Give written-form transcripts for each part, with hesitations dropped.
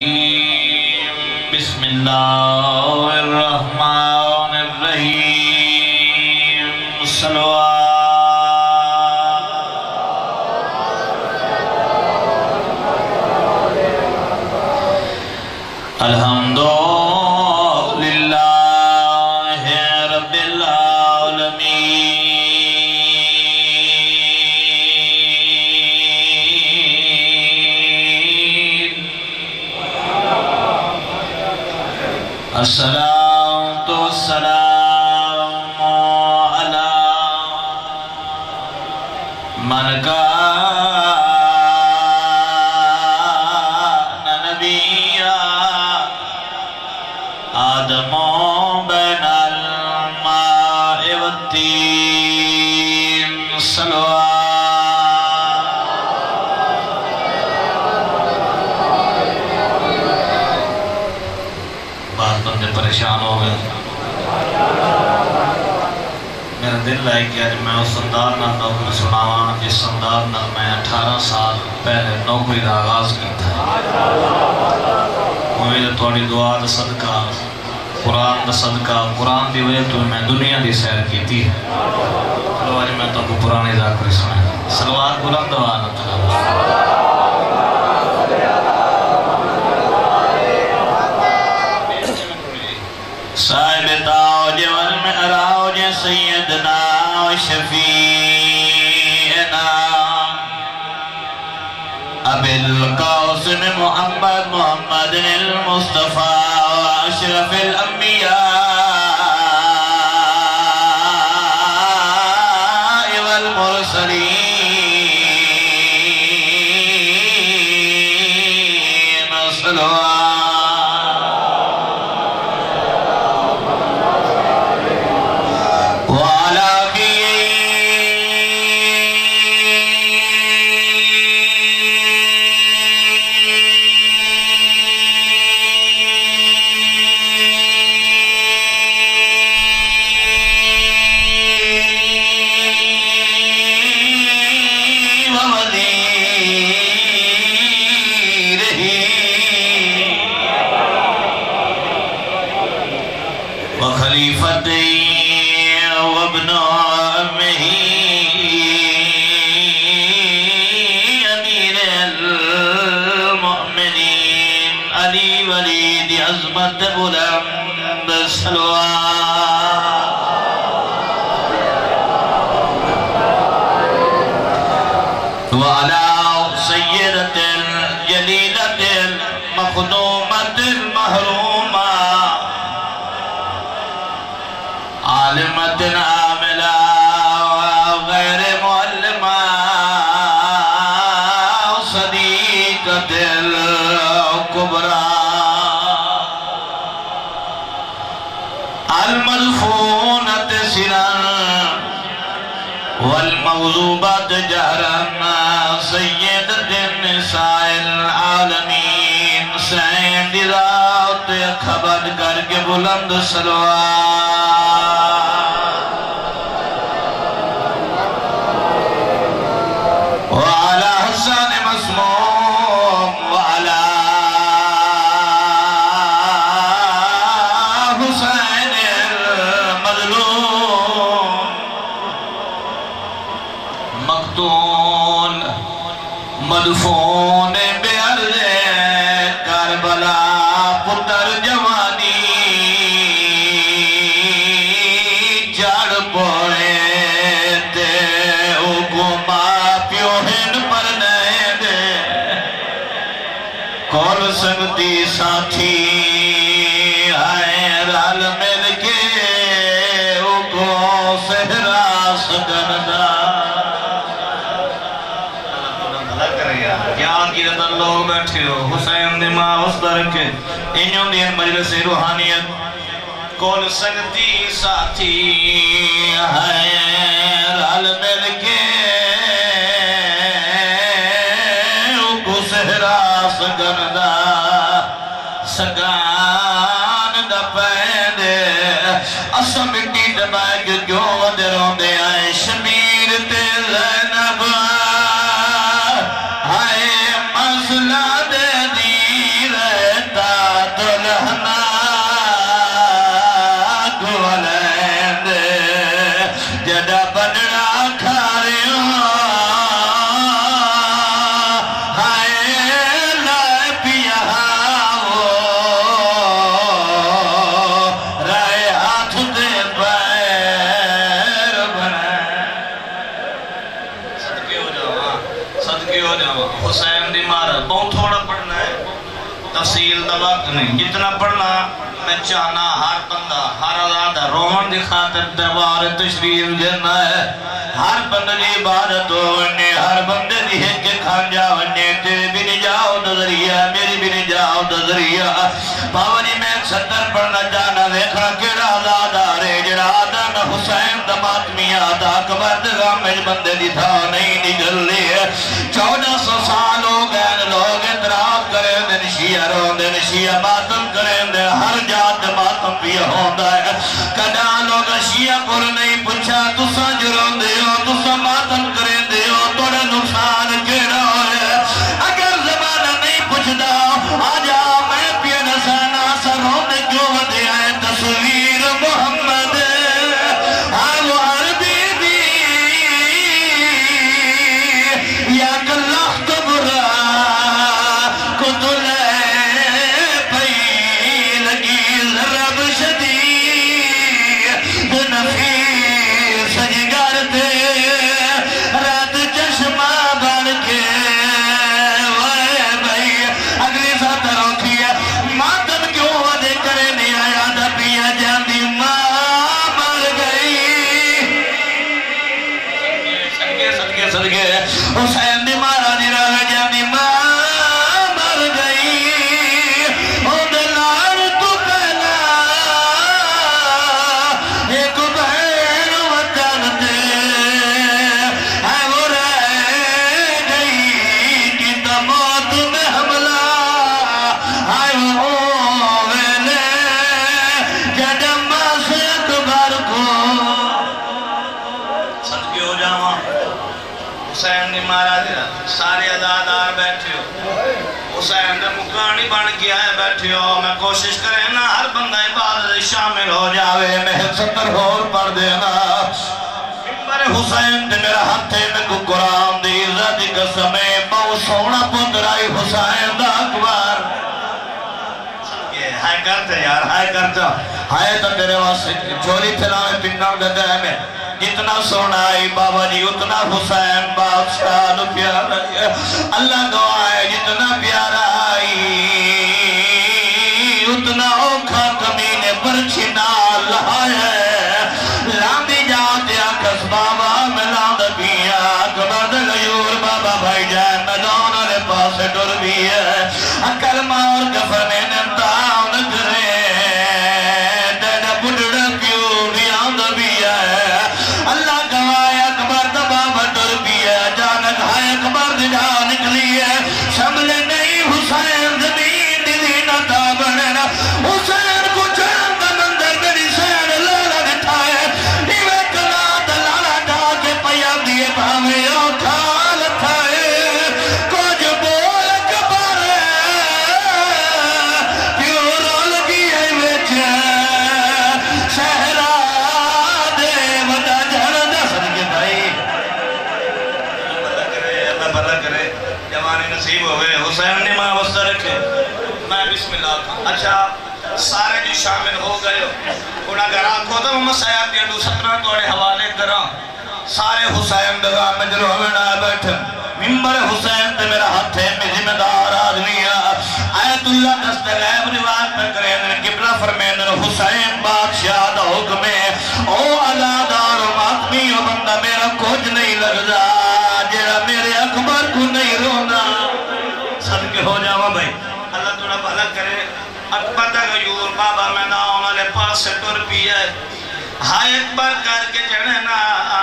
بسم اللہ الرحمن الرحیم صلوات الحمدللہ رب العالمین الصلاة والسلام على من كان نبيا آدم بين الماء والطين صلوات پریشان ہو گئے میرا دل لائے کہ آج میں اس انداز نہ نوکری سناواں جس انداز نہ میں 18 سال پہلے نوکری دا آغاز کی تھا امید تھوڑی دعا دا صدقہ قرآن دا صدقہ قرآن دی وجہ تو میں دنیا دی سیر کی تھی چلو آج میں تو کو پرانی ذاکری سنائیں صلوات بلند دعانا تلاب صاحب تاج والمعراج سیدنا و شفیعنا ابی القاسم محمد المصطفى و اشرف الانبیاء والمرسلین صلوات وخلیفتی وابن عمه امیر المؤمنین علی ولید عظمت بلند صلوات وعلى سیدت الجلیلت المخدومت المحرومہ عالمت عاملہ غیر معلمہ صدیقت الکبرى المدفونت سرا والموضوبات جہرا سیدت النساء العالمین سعید ذات خبر کر کے بلند صلوات وعلى حسن مسموم وعلى حسین المظلوم مقتول مدفون بأرض کربلا پتر جوانی جڑ پوئے تے اگما پیوہن پر نئے دے کول سنگتی ساتھی آئے رال مل کے اگو سہرا سگندہ یہاں کی رضا لوگ بیٹھے ہو حسین دماغ اس در کے انہوں نے مجلس روحانیت کول سنگتی ساتھی ہے رال مل کے اگو سہرا سگندہ سگان دا پیدے اسا مٹی دبائے جو ودروں دے آئے شمیر تے زینب مسئلہ دے دیر تفصیل دا وقت نہیں جتنا پڑھنا میں چاہنا ہر بندہ ہر آزادہ روحن دی خاطر دربار تشریف دینا ہے ہر بندہ دی عبادت ہونے ہر بندے دی ہٹ کے کھان جاونے تیرے بھی نہیں جاؤ نظریہ میری بھی نہیں جاؤ نظریہ باونی میں 70 پڑھنا جانا دیکھا کیڑا آزادہ رے جڑا آدھان حسین دا ماتمی آدھا اکبر دگا میں بندے دی تھا نہیں نگل لی 1400 سال ہو گئے لوگ اعتراف کریں دن شیعہ رو دن شیعہ ماتم کریں دن ہر جات ماتم بھی ہوندہ ہے کدا لوگ شیعہ پر نہیں پوچھا تسا جرون دے ہو تسا ماتم کریں دے ہو توڑے نقصان کیڑا ہے اگر زمانہ نہیں پوچھدا آجا میں پین سانا سرون دے جو دے آئے تصویر محمد آگو عربی بھی یا کلہ تبرا کتلے حسین دی مارا دی رہ جاندی ماں مر گئی او دلار تو پہلا ایک بہن وطن دے ہے وہ رہ گئی کی موت میں حملہ ہے وہ ویلے جدم سے اکبر کو صدقے ہو جاواں حسین نے مارا دیا سارے عزادار بیٹھے ہو حسین نے مکانی بن گیا ہے بیٹھے ہو میں کوشش کریں نا ہر بندہ عبادت شامل ہو جاوے میں 70 اور پڑھ دینا ممبر حسین دے میرا ہاتھے میں کو قرآن دی عزت دی قسمیں بہو سونا پندرائی حسین دا اکبر ہائے کرتے یار ہائے کرتا ہائے تو تیرے واسے چولی پھرانے پنڈان دے دے میں جتنا سونائی بابا جی اتنا حسین بادشاہ نو پیارا اللہ گواہ جتنا پیارا آئی اتنا اوکھا کمینے پر چھنا لہائے لاندی جاتے آکس بابا میں لاند پیا کبرد غیور بابا بھائی جائے میدان آرے پاس ڈر بھی ہے کلمہ اور کفنے نمتاؤن کرے دینا بڑھڑا کیوں بھی آند بھی ہے اللہ گواہ اکبر دبا بٹر بھی ہے جانک ہے اکبر دجا نکلی ہے شمل نہیں حسین زمین دلی نتا بڑھنا حسین کو چاند مندر میری سین لالا نٹھائے نیوے کلا دلالا ڈا کے پیا دیے بھاوے اور کھال تھائے کچھ بول اکبر کیوں رول کی ہے ویچے شہرہ نصیب ہوئے حسین نے ماں وسط رکھے میں بسم اللہ کا اچھا سارے جو شامل ہو گئے انہاں اگر آنکھو تو محمد صاحب دیا 17 توڑے حوالے کرا سارے حسین دگا میں جلو ہمیں نہ بیٹھے ممبر حسین تے میرا ہاتھ ہے میں ذمہ دار آدمی آیت اللہ دست غیب روایت میں کریں قبلہ فرمین حسین بادشاہ دا حکم ہے او عزادار و ماتمی و بندہ میرا کچھ نہیں لگدا جیڑا میرے اکبر کو نہیں رونا صدقے ہو جاؤں بھائی اللہ تُوڑا بھلا کرے اکبر دا غیور بابا میں نا انہوں نے پاس سے ٹر بھی ہے ہائے اکبر کر کے جڑنا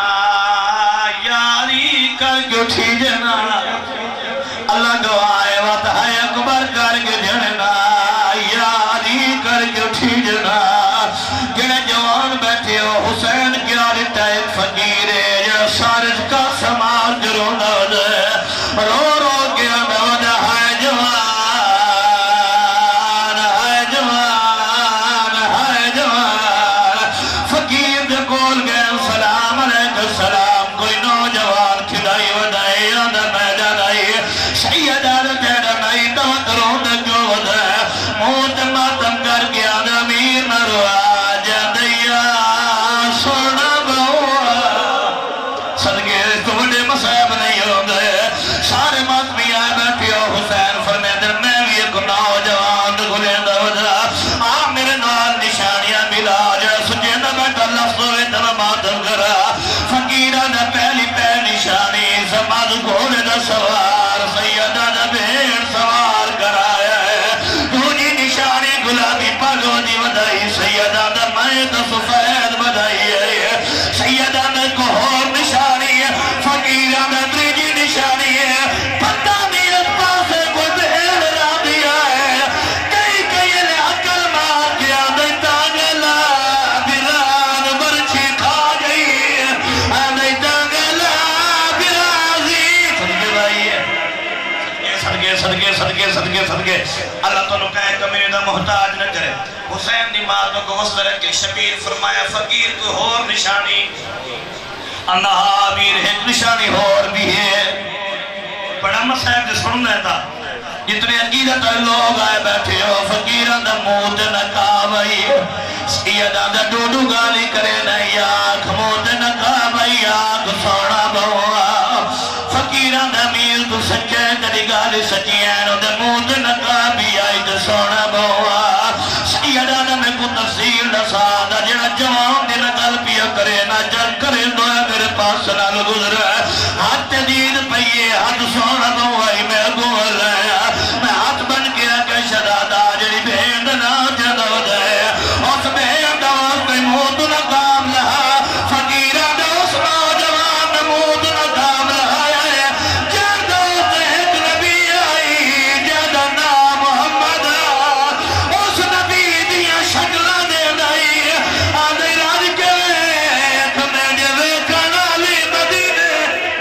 یاری کر کے اٹھی جنا اللہ گواہ وقت ہائے اکبر کر کے جڑنا یاری کر کے اٹھی جنا جڑے جوان بیٹھے ہو حسین کیا رہتا ایک فقیر ہے جڑا سارج کا سمار جرونا دے رو رو کے اندھوڑا ہے جوان فقیر دے کول گئے سلام علیکم سلام کوئی نوجوان کھدائی ودائی اندر میدان آئی سیدہ دے نائی دوت رو دے جو دے تو سفید بدائی ہے سیدہ نے کو اور نشانی ہے فقیرہ میں تریجی نشانی ہے پتہ نہیں اس پاسے کو دیر را دیا ہے کئی کئی لے عقل ماں کیا دیتا گلا بران برچی کھا گئی دیتا گلا برازی صدقے بھائی صدقے اللہ تو کہے کہ میرے دا محتاج نہ کرے حسین دی مادوں کو غصہ رکھے شبیر فرمایا فقیر کو اور نشانی انہا امیر ایک نشانی اور بھی ہے بڑا مسائب جو سننا تھا جتنے عقیدت لوگ آئے بیٹھے ہو فقیران دا موت نکابئی سیدہ دا ڈوڈو گالی کرے نہیں آنکھ موت نکابئی آنکھ سونا بہوا فقیران دا امیر تو سچے تری گالی سچیانو دا موت نکابی آئی دا سونا بہوا سیدہ دا میں کو تفصیل نسا دا جنہ جوان دن گل پیا کرے نہ جل کرے دویا میرے پاس نال گزر ہاتھ دید پئیے ہاتھ سونا بہوائی میں گول ہے میں ہاتھ بن گیا کہ شدادہ جڑی بھیند نہ جدو جائے اس بھیند اس میں موت نکام لہا فقیرہ دا اس نوجوان موت نکام لہا جد اس ایک نبی آئی جد نام محمد اس نبی دیا شکلہ دے دائی آدھے راج کے ایک میں جوے کنالی مدینے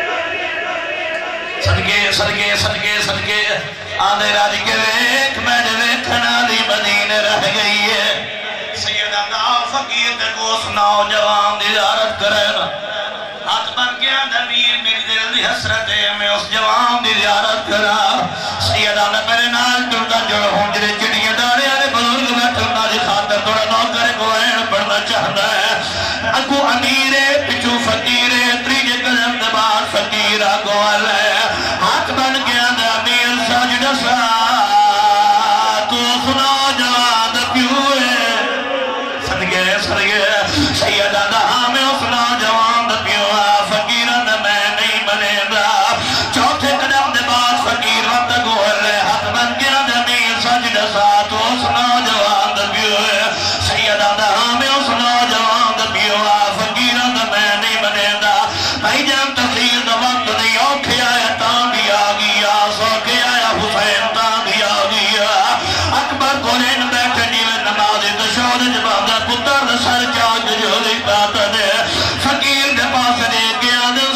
صدقے آدھے راج کے ایک میں جوے کنالی مدینے رہ گئی ہے سیدہ دا فقیر دے کو اس نوجوان دی زیارت کرے نا ہاتھ بن گیا دمیر میری دل دی حسرت ہے میں اس جوان دی زیارت کرا سیدہ نے میرے نال ٹردہ جڑ ہونجرے چڑیاں دارے آرے بزرگ میں ٹردہ دی خاطر توڑا نوکر کو این پڑھنا چاہتا ہے اگو امیرے پچھو فقیرے تریجے قدم دبار فقیرہ کو ہے ہاتھ بن گیا دمیر سجد سا تو سنا جوان پیوئے صدقے سیدہ دا ہمیں اس نوجوان پیوا فقیران میں نہیں بنے دا چوتھے قدم دے بعد فقیر وقت گول ہے ہاتھ بن گیا دمیر سجد ساتھ اس نوجوان پیوا سیدہ دا ہمیں اس نوجوان پیوا فقیران میں نہیں بنے دا بھائی جان تفصیل دا وقت نہیں اوکھے آیا تاں بھی آگیا سوکھے آیا حسین تاں بھی آگیا اکبر قرین بیٹھے نیوے نمازی تشہد جباب دا پتر سر چاک جو دیتا تھے فقیر دے پاس دے گیا دل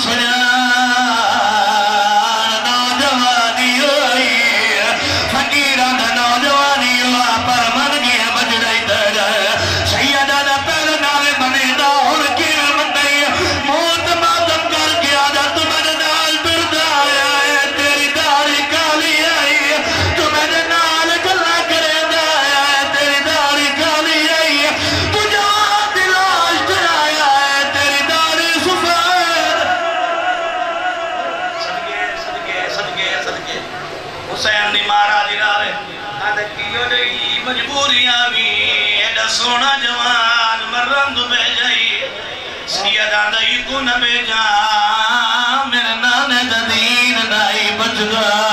سجان نوجوانی ہوئی فقیران دے نوجوانی ہوا پر من گیا بجڑائی دے سیدہ دا پہل نالے بنے دا ہر کیر مندئی موت مادم کر گیا دا تمہیں نال بردہ آیا ہے تیری داری کالی آئی تمہیں نال گلہ کرے دا آیا ہے تیری داری کالی آئی تجھا دلاش در آیا ہے تیری داری سفید صدقے حسین دی مارا دی رارے آدھے کیوں جئی مجبوریاں بھی ایڈا سونا جوان مرند بے جائی سیدہ دائی کو نہ بے جا میرے نانے دا دین نائی بچ گا